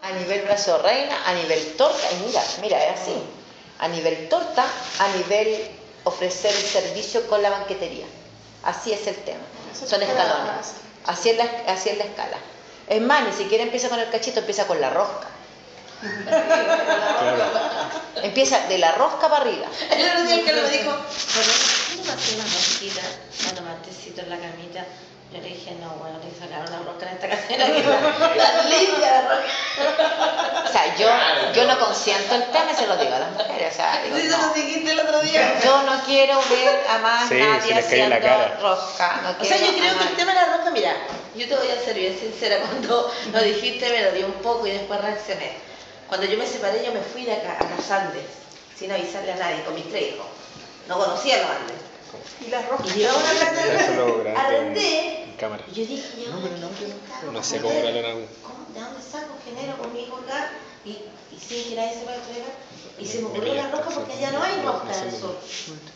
A nivel brazo reina, a nivel torta, y mira, es así. A nivel torta, a nivel ofrecer el servicio con la banquetería. Así es el tema. Son escalones. Así es la escala. Es más, ni siquiera empieza con el cachito, empieza con la rosca. Empieza de la rosca para arriba. El otro día el que lo dijo, ¿cómo me hace una rosquita para tomar tecito en la camita? Yo le dije, no, bueno, te sacaron una rosca en esta casera que está limpia la rosca. O sea, yo no consiento el tema y se lo digo a las mujeres. O sea, digo, Sí, se lo dijiste el otro día. yo no quiero ver a más nadie haciendo rosca. No o sea, yo creo que el tema de la rosca, mira, yo te voy a ser bien sincera, cuando lo dijiste me lo di un poco y después reaccioné. Cuando yo me separé, yo me fui de acá, a los Andes, sin avisarle a nadie, con mis 3 hijos. No conocía los Andes. Y las roscas. Y llegaba a una casa, arrendé, en cámara. y yo dije, No sé cómo lo hago. ¿De dónde saco? Genero con mi hijo acá, y sin que nadie se vaya a entregar. Y se me ocurrió la rosca porque allá no hay rosca en el sur.